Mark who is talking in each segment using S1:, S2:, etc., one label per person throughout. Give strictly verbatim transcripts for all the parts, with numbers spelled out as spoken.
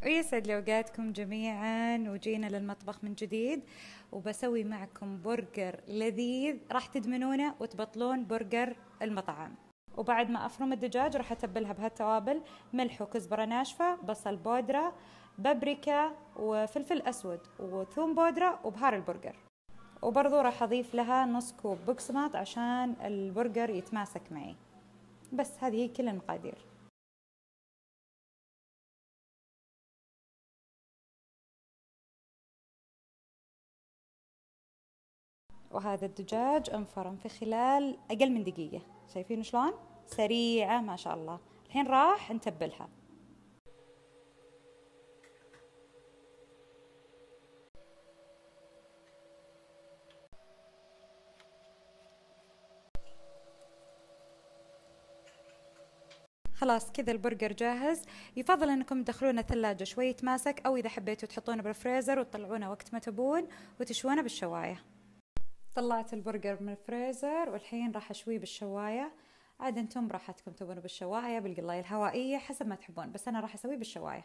S1: ويسعد لي اوقاتكم جميعا، وجينا للمطبخ من جديد وبسوي معكم برجر لذيذ راح تدمنونه وتبطلون برجر المطعم. وبعد ما افرم الدجاج راح اتبلها بهالتوابل: ملح وكزبرة ناشفة، بصل بودرة، بابريكا وفلفل اسود وثوم بودرة وبهار البرجر. وبرضو راح اضيف لها نص كوب بقسماط عشان البرجر يتماسك معي. بس هذه هي كل المقادير. وهذا الدجاج انفرم في خلال اقل من دقيقة، شايفين شلون؟ سريعة ما شاء الله. الحين راح نتبلها. خلاص كذا البرجر جاهز. يفضل انكم تدخلونه الثلاجة شوي يتماسك، او اذا حبيتوا تحطونه بالفريزر وتطلعونه وقت ما تبون وتشوونه بالشواية. طلعت البرجر من الفريزر والحين راح اشويه بالشواية. عاد انتم براحتكم تبونه بالشواية بالقلاية الهوائية حسب ما تحبون، بس انا راح اسويه بالشواية.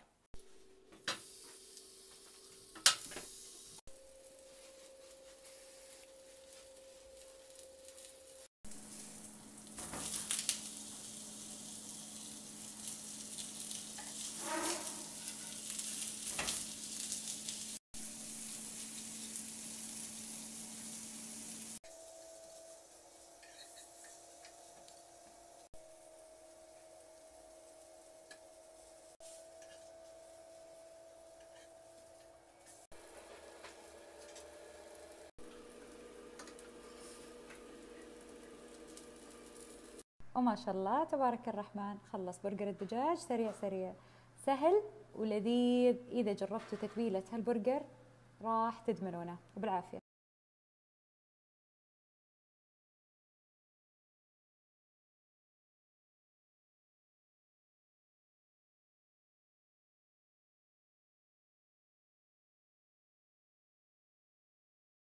S1: وما شاء الله تبارك الرحمن، خلص برجر الدجاج سريع سريع سهل ولذيذ. إذا جربتوا تتبيلة هالبرجر راح تدمنونه. وبالعافية.